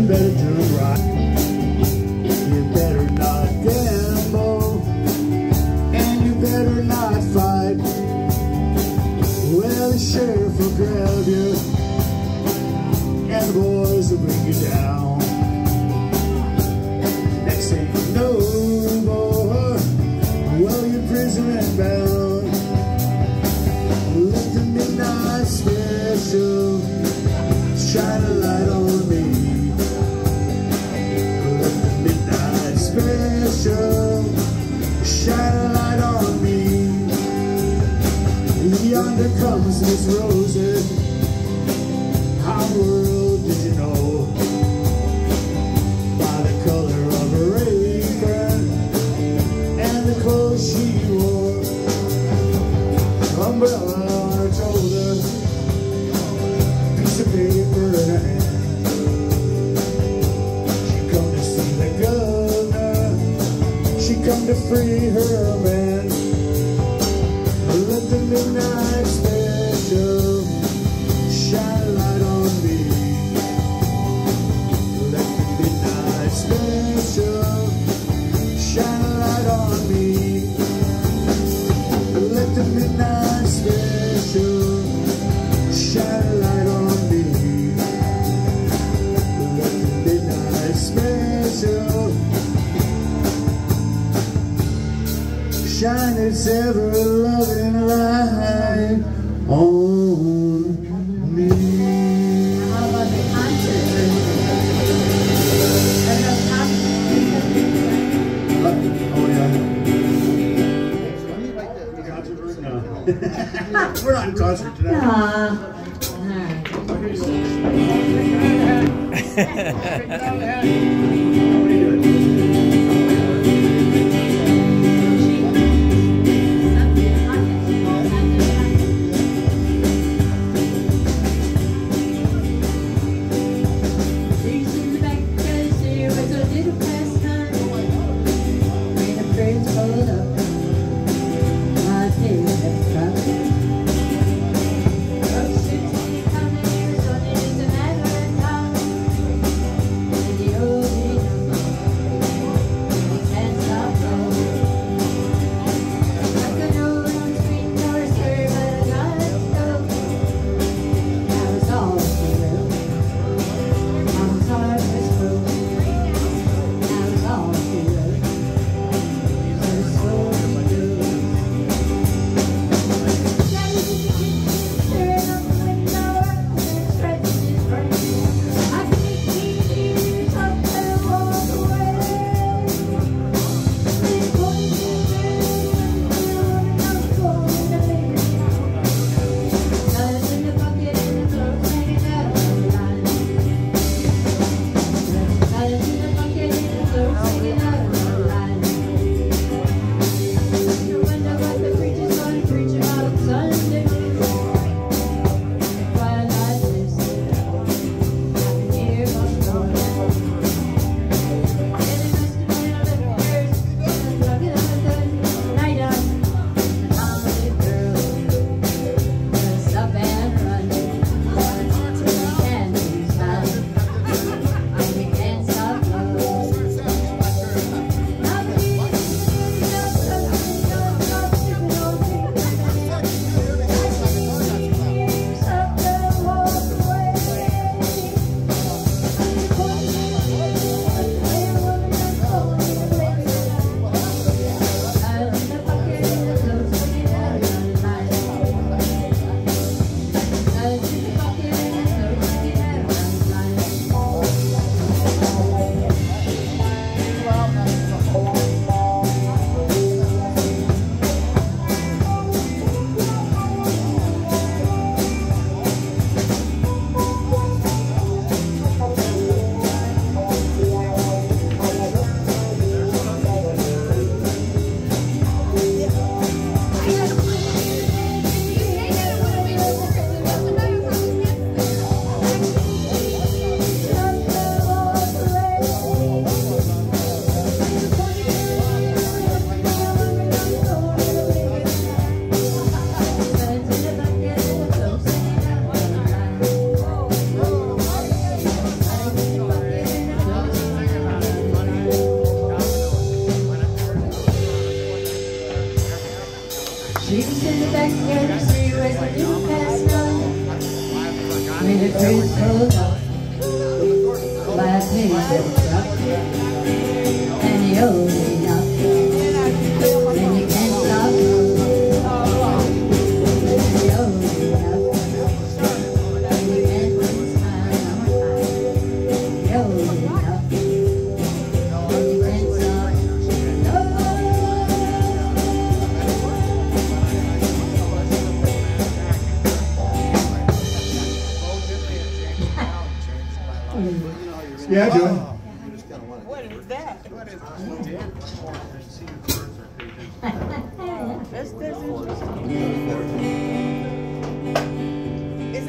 you better do it right. You better not gamble, and you better not fight. Well, the sheriff will grab you, and the boys will bring you down. Next thing you know, boy, well, you're prisoner bound. Let the midnight special shine a light on me. Let the midnight special shine a light on me. Yonder comes Miss Rosie. How in the world did you know? By the color of her apron and the clothes she wore. Umbrella on her shoulder, piece of paper in her hand. She come to see the governor, she come to free her man. Let the midnight special shine a light on me. Let the midnight special shine a light on me. Let the midnight special shine a light on me. Let the midnight special shine its ever-loving light on me. How about the concert? Oh yeah. Concert version? No. We're not in concert tonight. And you're old enough, and you can't stop. And you're old enough, and you can't smile. You're old enough, and you can't stop. Yeah, do it. What is that? What is That's interesting. It's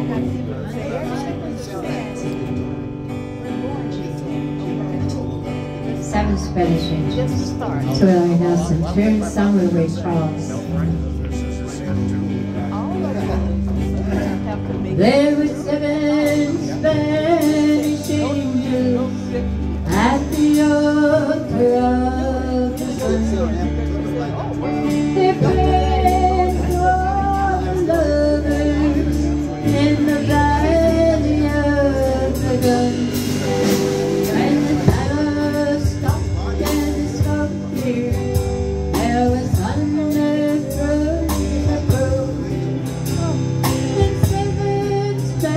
interesting. 7 Spanish angels. Just to start. Twirling us and turn somewhere where it falls. There were 7 Spanish angels at the altar of the sun. They prayed for all the lovers in the valley of the gun. When the timer stopped and the smoke cleared, there was thunder through the road. And 7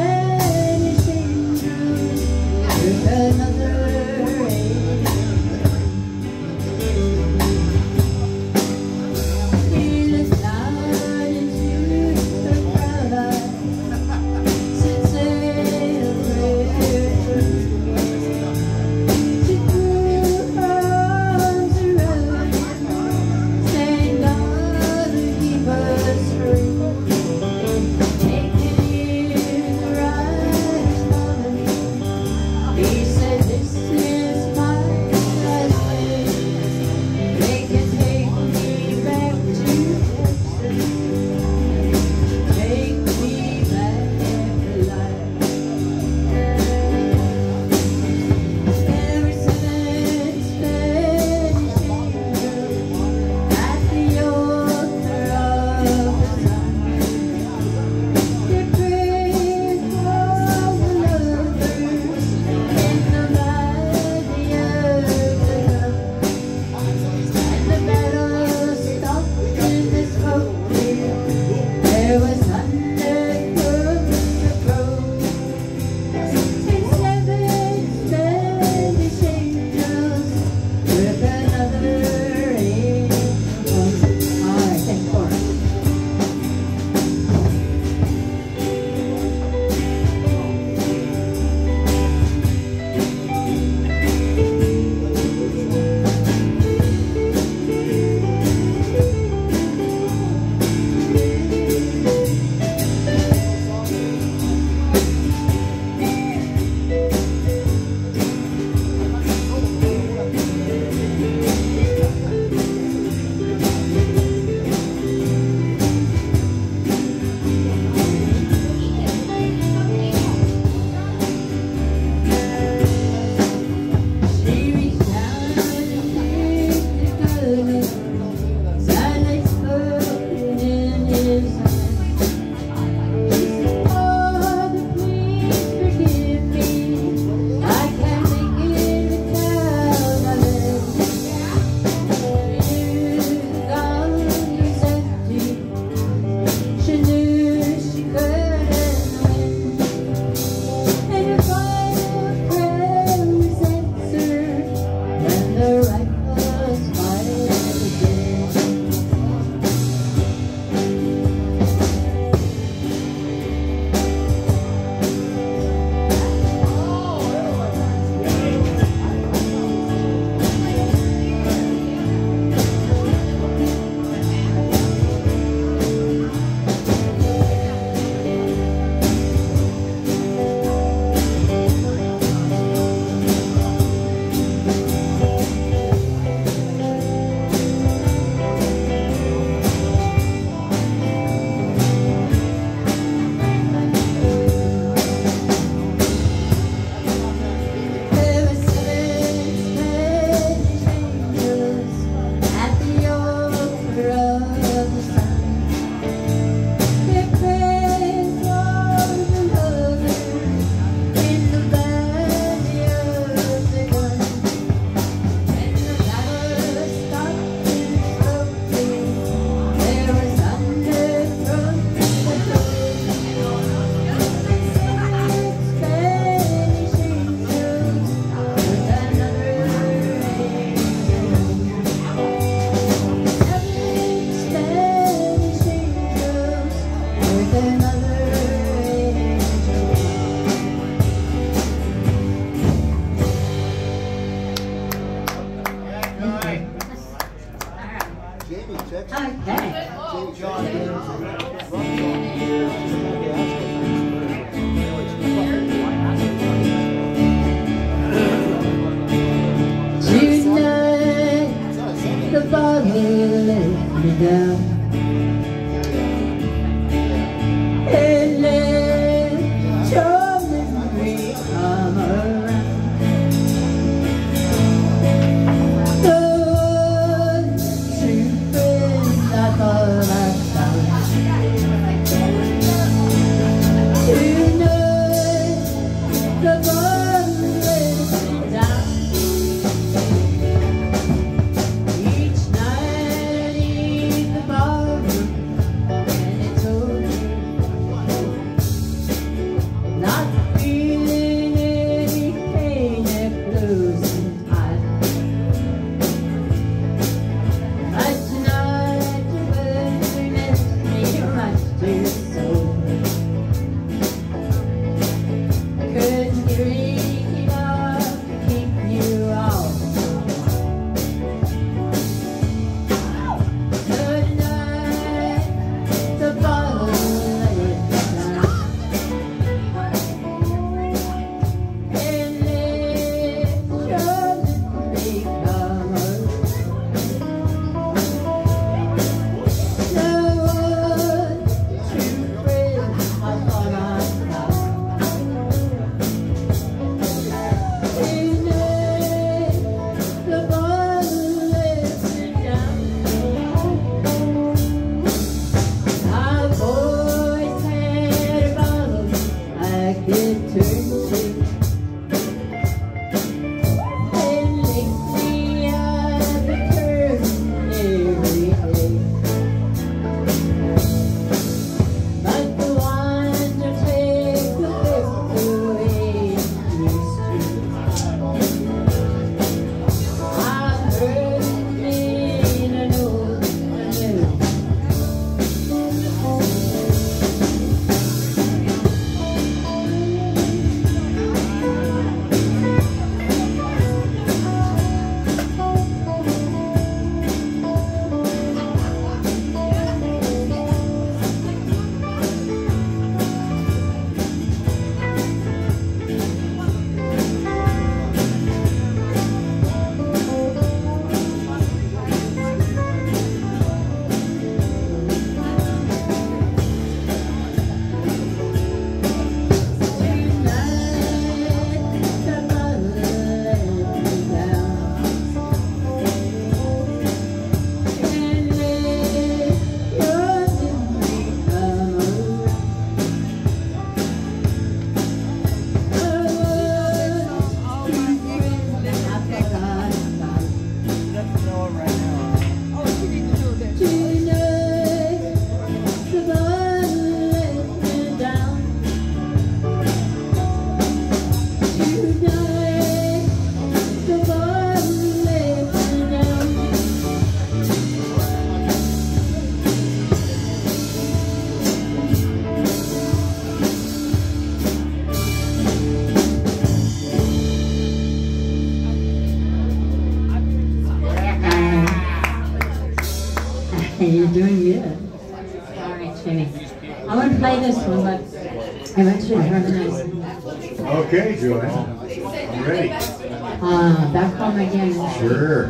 I'm doing good. All right, Jimmy. I'm going to play this one, but eventually harmonize. Okay, Joanne. I'm ready. Back home again. Sure.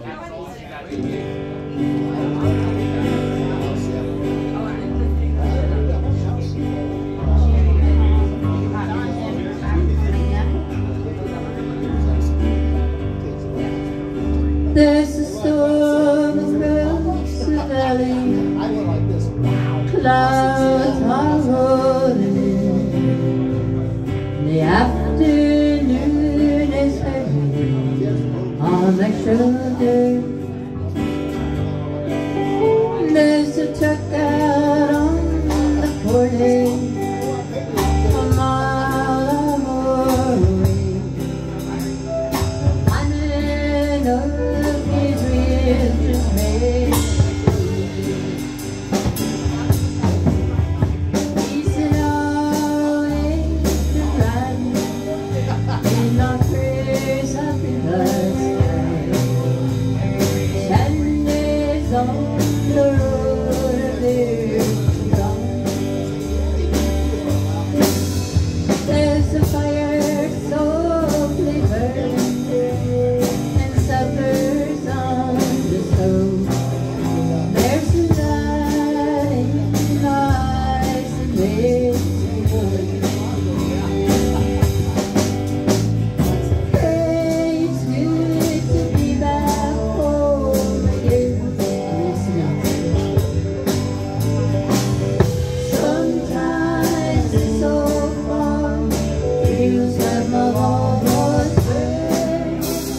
There's a storm across the valley. Clouds are rolling in. The afternoon is heavy on my shoulder. There's a truck out on the corner, a mile or more away. One of his wheels just made. He said, always been riding in our prayers up in the sky. Chandeliers on the road of their dawn. There's a fire softly burning and supper's on the stove. There's a light in eyes and ways to go. It's good to be back home again. Sometimes it's so far, feels like my heart was burning.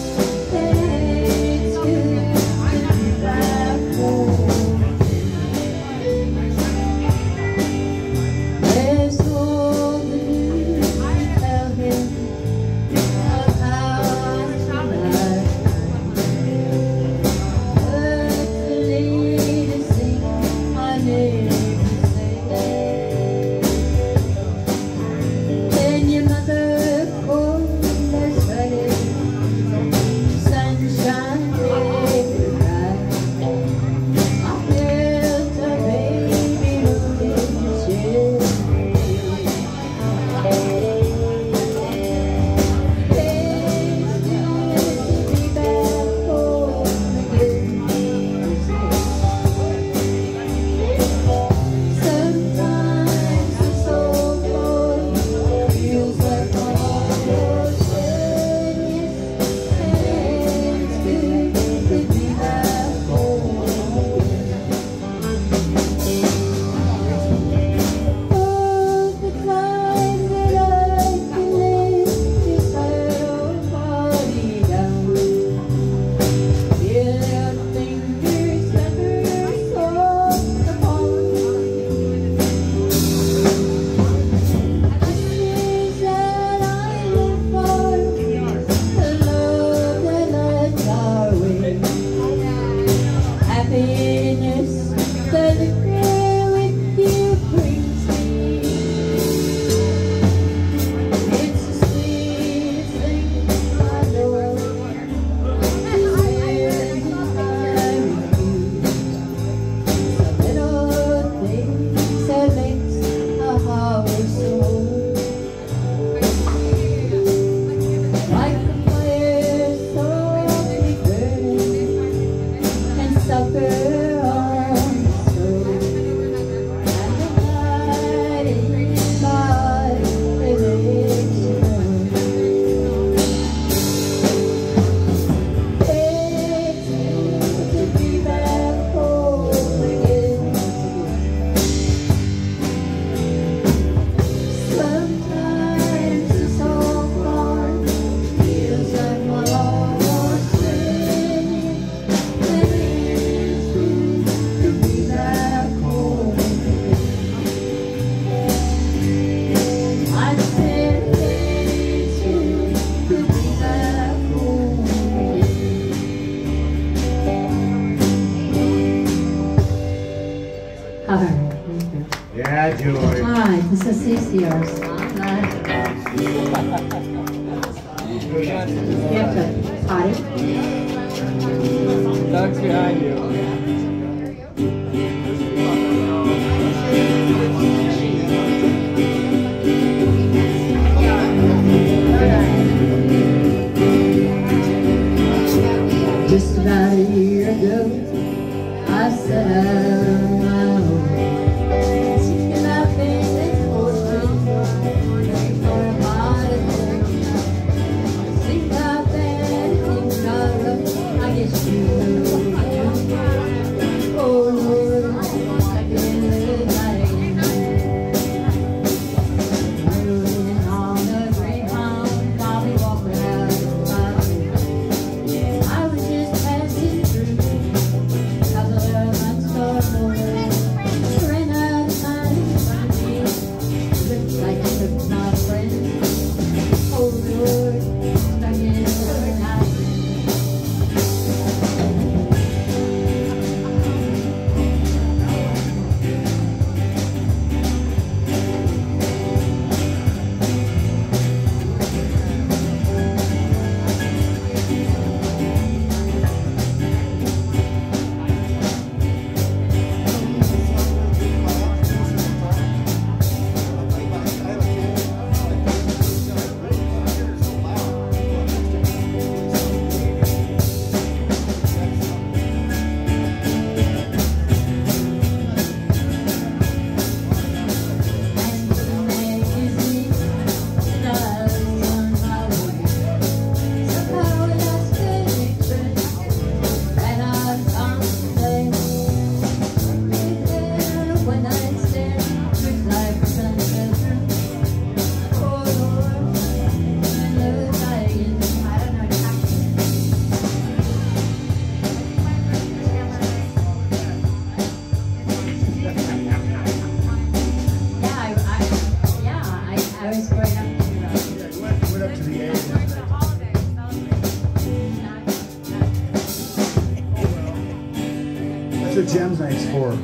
It's good to be back home. There's all the news to tell him of how I survived. Heard the lady sing my name and say, then your mother called us Friday, sunshine paper bright. I felt a baby moving shed. It's good to be back home again. Sometimes it's so far, feels like my heart was burning. It's good to be back home again. All the time that I've been late beside old body down. Feel your fingers never soft upon. The years that I live for, the love that lights our way. Happiness that the prayer with you brings me. It's the sweetest thing I know. To spend time with you. Some little things that makes a heart so whole. Like the fire softly burning and supper on the stove. And the light in my eyes that makes you know. It's good to be back home again. Sometimes it's so far, feels like my heart was burning. It's good to be back home again. I said it's good to be back home again. All right, thank you. Yeah, Joy. All right, this is CCR's song. You have to potty. Doug's behind you. That's what Gems Night's for.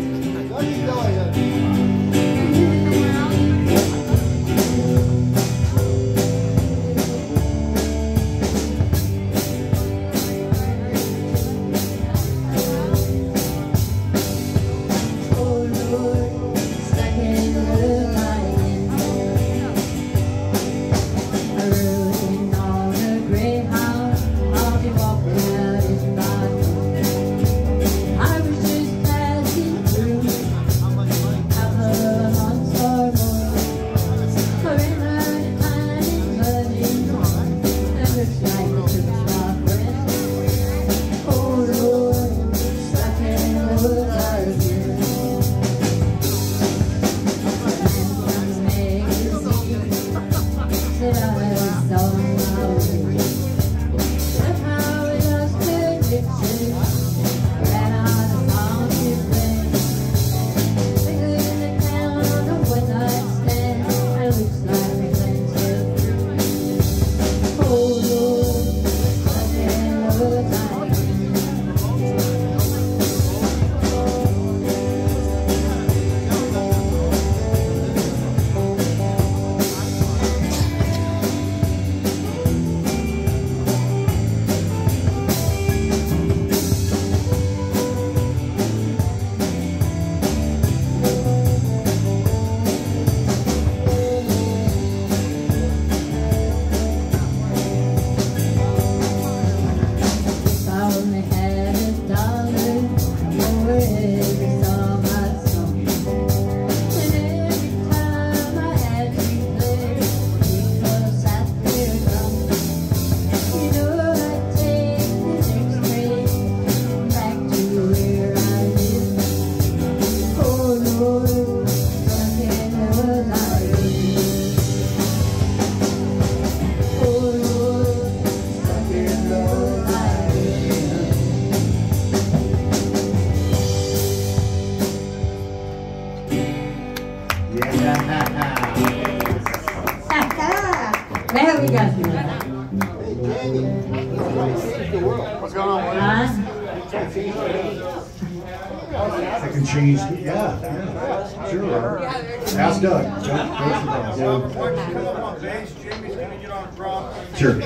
There we go. What's going on? I can change. Yeah, sure. Ask Doug. Sure.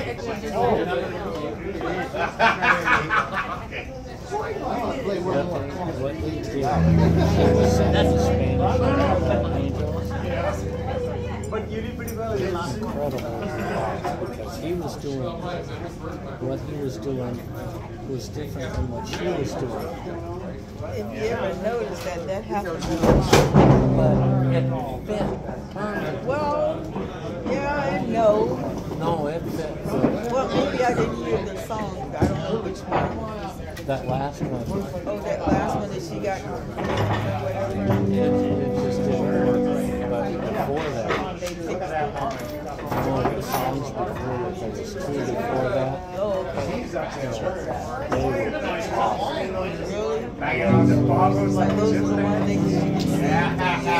But you did pretty well. Incredible because he was doing what he was doing was different from what she was doing. If you ever noticed that happens a But it fit perfect. Well, yeah and no. No, it fit. Well, maybe I didn't hear the song. I don't know which one it was. That last one, Oh, that last one that she got. Whatever. it just didn't work. But before that, They fixed it. one of the songs before that, there was two before that. Oh, okay. They were Really? Banging on the bongos Like like those this. were the ones they used to sing at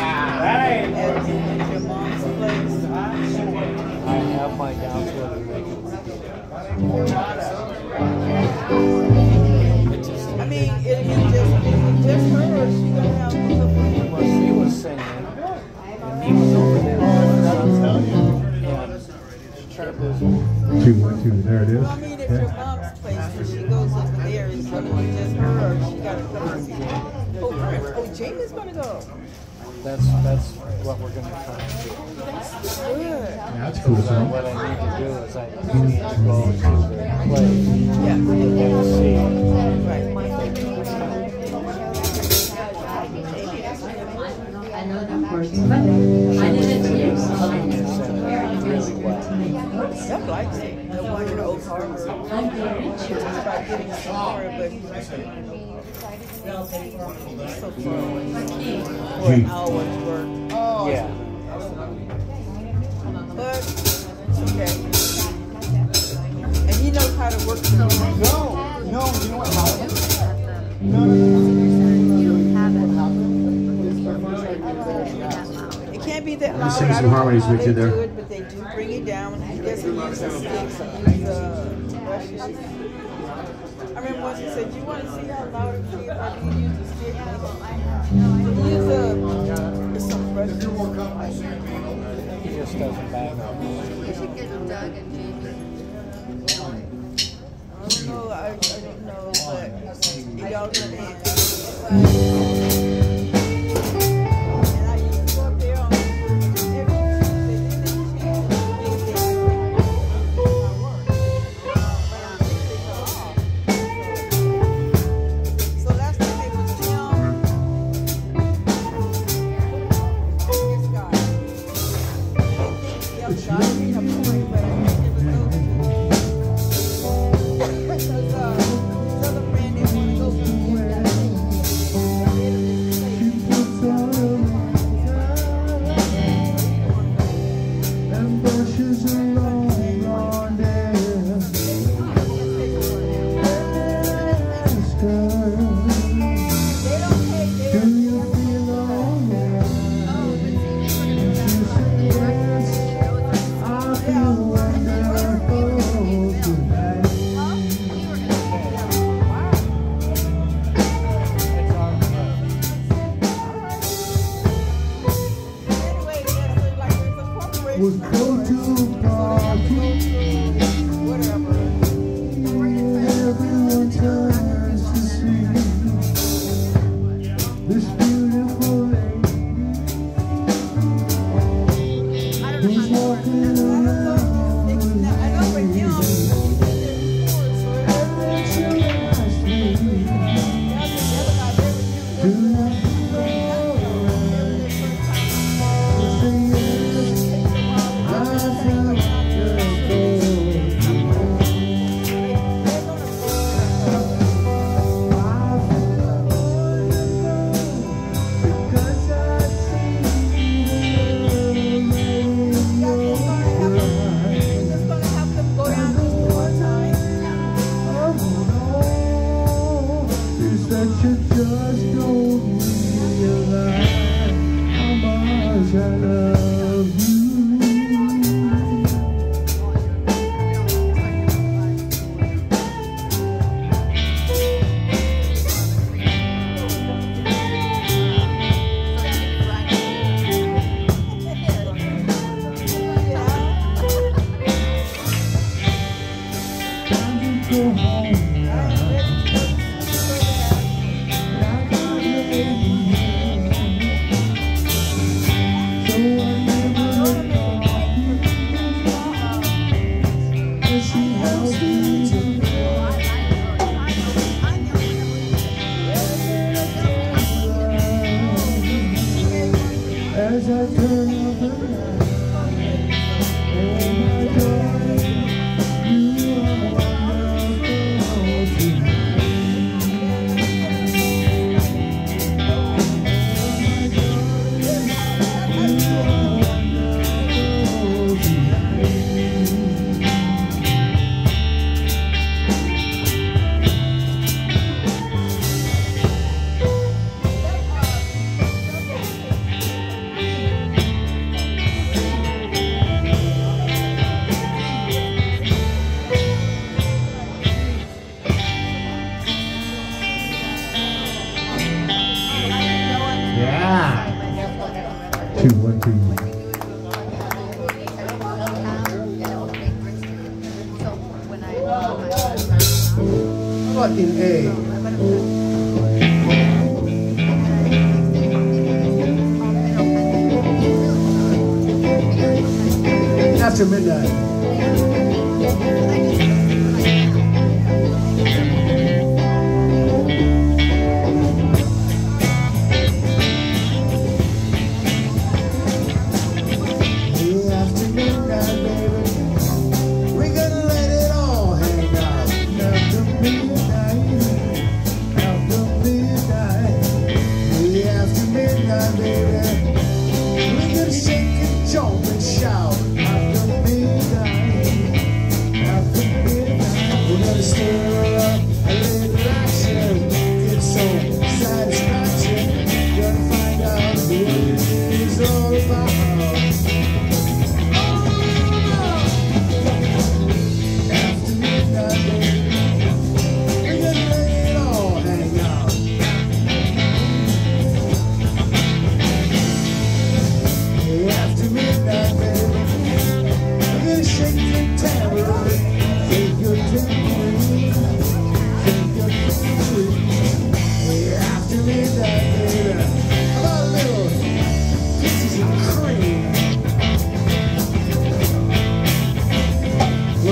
your mom's place. I have my doubts whether they can repeat it. It just, I mean, it'd be just her, or she gonna have something. well, she was singing, and he was over there. And 212. There it is. Well, I mean, at your mom's place, when she goes over there, it's gonna be just her, or she gotta come and see. Oh, Jamie's gonna go. that's what we're going to try and do. Good. Yeah, that's cool. So So. what I need to do is I need to go to the place Yeah. and see. Right. I know that person, but I didn't hear something. Really well. Doug likes it. The one in Oak Harbor. It's about getting somewhere, but he's so far away. For an hour's work. Yeah. But it's okay. And he knows how to work the room. No, you know what happened? It can't be that I'm loud. singing I some don't know harmonies how with they you there. do it, but they do bring it down. He doesn't use a stick. He uses a lashes. I remember once he said, "Do you want to see how loud it feels? Or do you use a stick?" Use some brushes. He just doesn't bang on. We should get Doug and Jamie. I don't know, but y'all can dance. And I used to go up there on every Tuesday. Then they changed it to weekday. I work. But on Tuesdays are off. So last time it was Tim. This guy. The other guy didn't have a point, but I think it was those two. Because his other friend didn't want to go for and brushes along on there. Ask her, do you feel alright? She said yes, I feel wonderful tonight. We'll go to a party. Everyone turns to see this beautiful lady who's walking around with me. And then she asked me, do you feel alright? I say yes. I feel as I turn up the light, oh my darling, you are wonderful tonight. Oh my darling, you are wonderful tonight. Yeah. 2, 1, 2. How about in A? After midnight. Jump and shout after midnight, after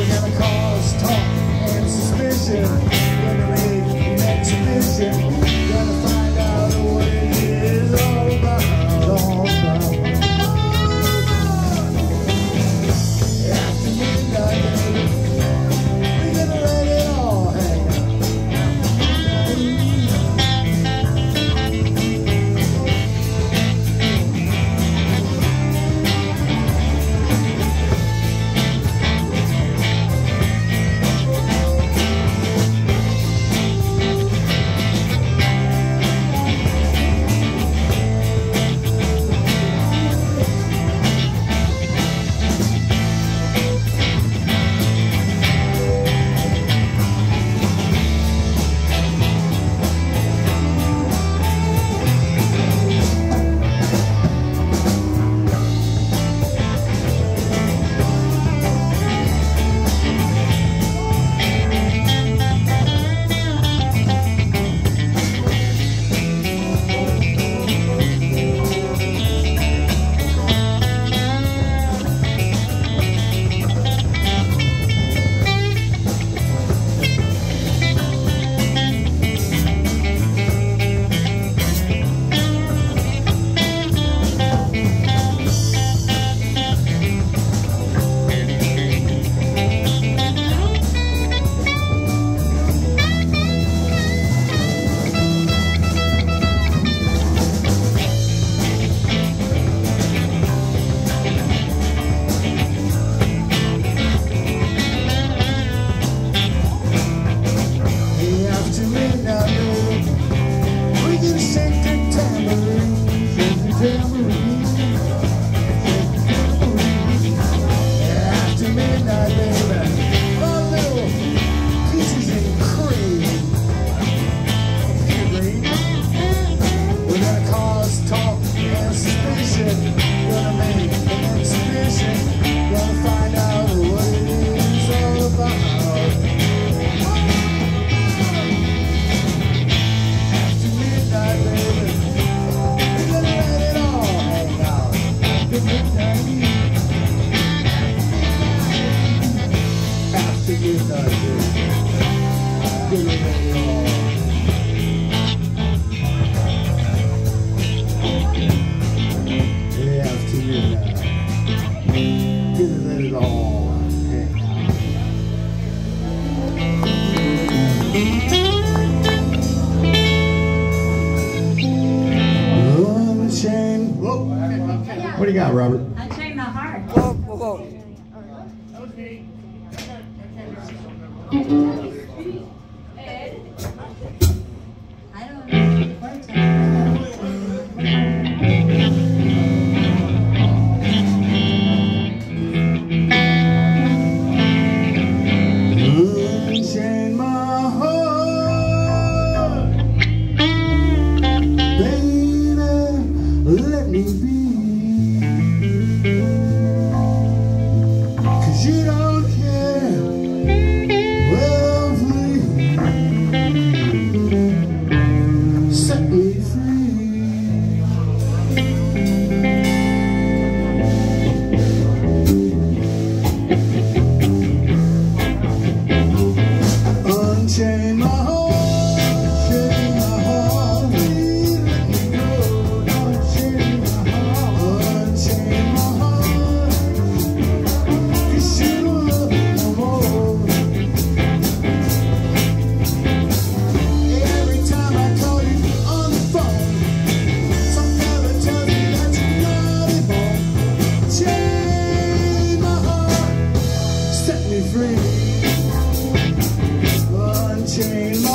gonna cause talk and suspicion. Gonna make an exhibition. Gonna find out what it is all about. After midnight, we're gonna let it all hang out. What do you got, Robert? Unchain my heart. Whoa, whoa, whoa. I don't know the words of it. Unchain my heart, baby, let me be. You don't care, well, please set me free. Unchain my heart, chain my heart, please let me go. Unchain my heart, unchain my heart. Every time I call you on the phone, some fella tells me that you're not born. Chain my heart, set me free. Unchain my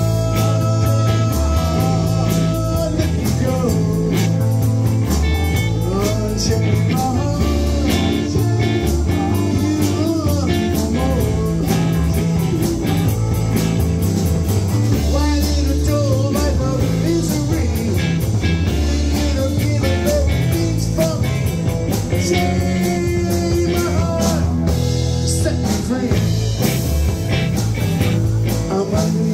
heart, let me go. Unchain my heart. I'm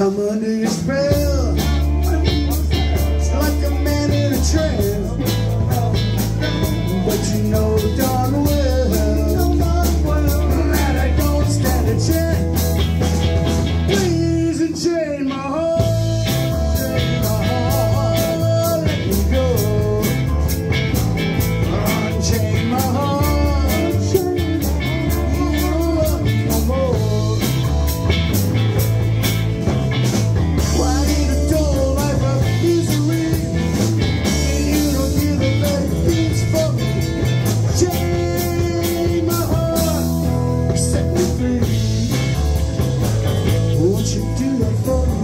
I'm under your spell. It's like a man in a trance. But you know darn well that I don't stand a chance. Please unchain my heart. Let me go. Unchain my heart. No more. Why need a dull life of misery? And you don't give a very beats for me. Chain my heart, set me free. Won't you do that for me?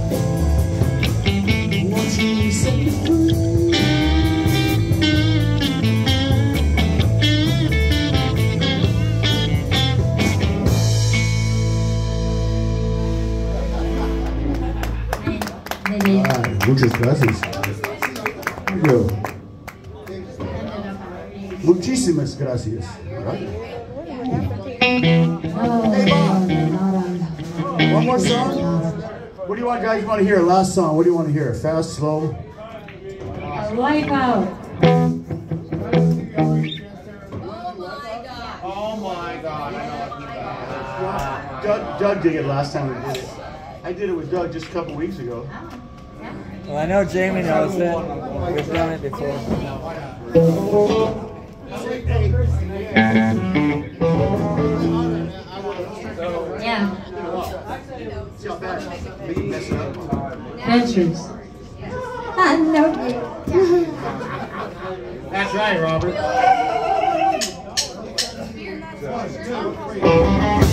Won't you set me free? Muchas gracias. Yo. Muchísimas gracias. Right? Hey, Bob. One more song? What do you want, guys? Want to hear? Last song. What do you want to hear? Fast, slow? Wipe out. Oh my God. Doug did it last time we did it. I did it with Doug just a couple weeks ago. Well, I know Jamie knows it. We've done it before. Yeah. See how bad me messing up? Ventures. I know it. That's right, Robert.